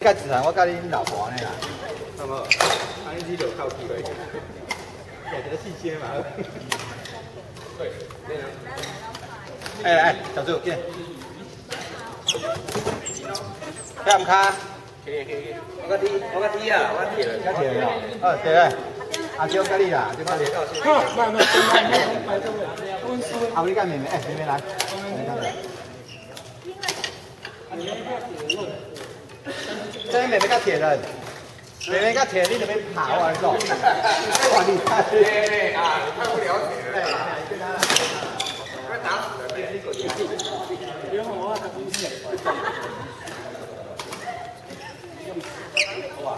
甲自然我甲恁老婆呢啦，那么安尼就靠屁了，有这个细节嘛？对，哎，小朱，见。看唔看？可以。我甲踢啊，我踢了，甲踢了。哦，对嘞。阿舅甲你啦，就甲你。慢。好，你甲妹妹，妹妹来。这妹妹甲铁人，妹妹甲铁人，你那边爬完走。哇，你看，啊，你太不了解了。跟他，快打死了，别滚！别哄我，他不是。哇！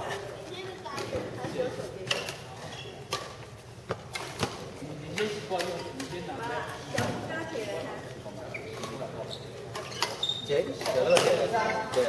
你先惯用，你先拿。姐，12姐，对。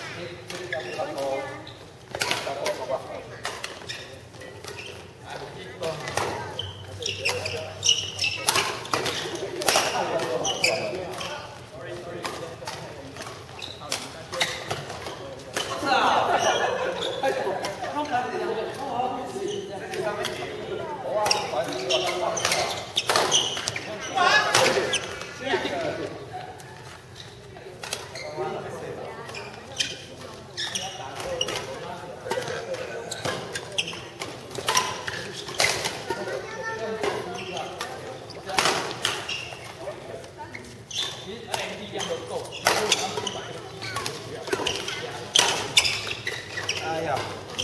哎呀！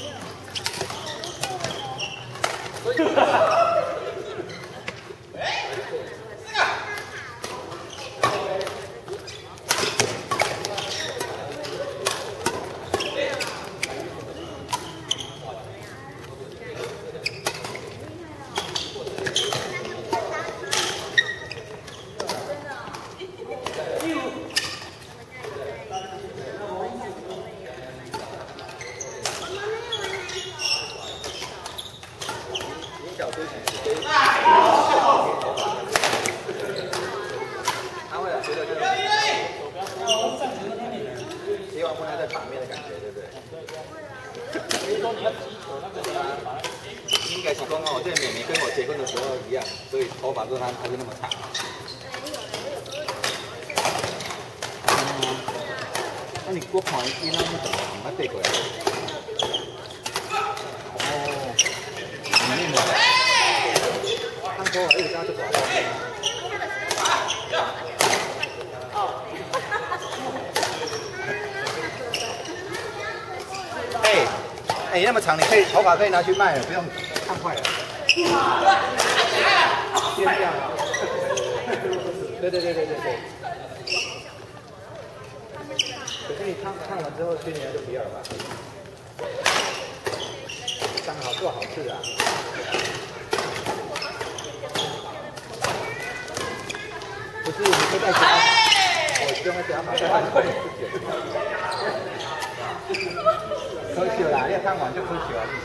他会觉得希望不能在场面的感觉，对不对？比如说你要击球那个应该是讲哦，这妹妹跟我结婚的时候一样，所以头发都还是那么长。那你我看伊那么长，还背过来。哦，里面的。看多了，一直跟他就挂了。哎，那么长，你可以头发可以拿去卖了，不用烫坏了。先这样。对。可是你烫完之后，去年就不要了吧？刚好做好事啊。不是，你会在家，我用在家买在外面。可惜啦，你烫完就可惜了。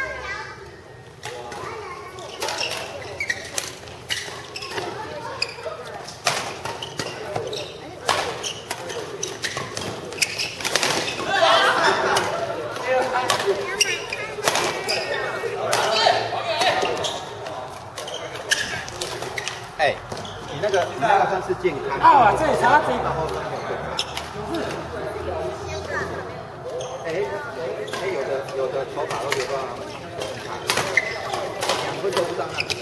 哎，你那个算是健康。啊，这里啥？然后有的头发都留到很长，2分都不到那里。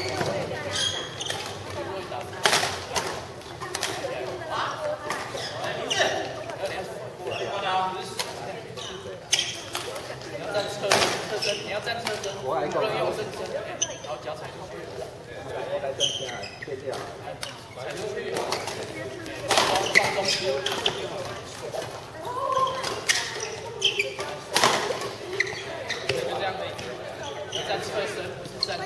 你要站侧身，我来不能用正身，然后脚踩出去。我来正身啊，对这样。踩出去，放中心。就这样可以。你站侧身，不是站。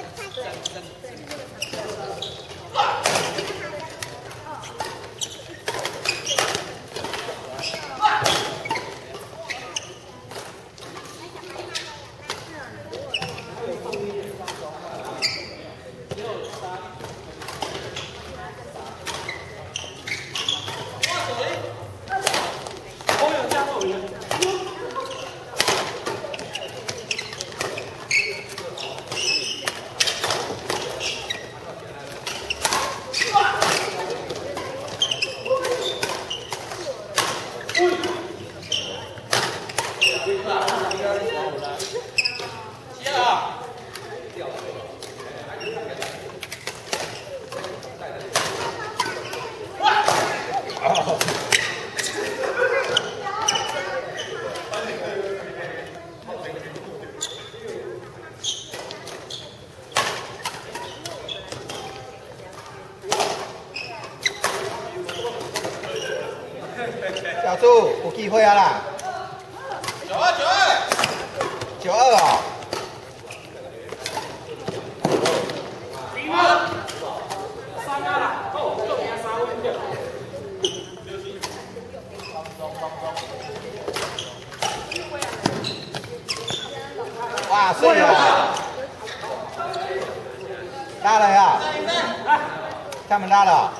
小猪有机会啊啦！92哦。哇，碎了！拉了呀！他们拉了。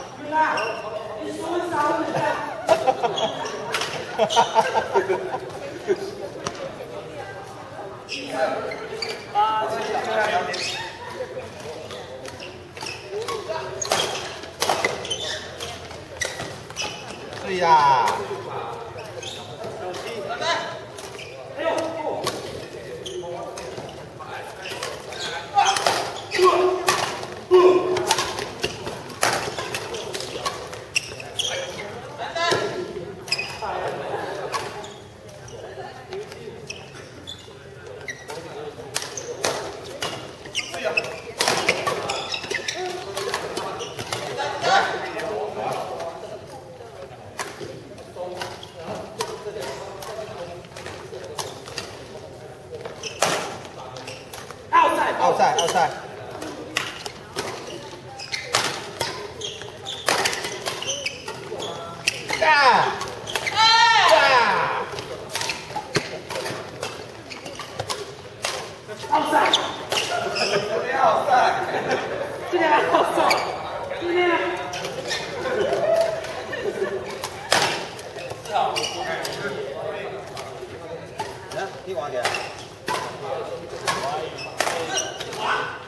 对呀。奥赛！干！奥赛！奥赛！这个奥赛！今天。来，你往前。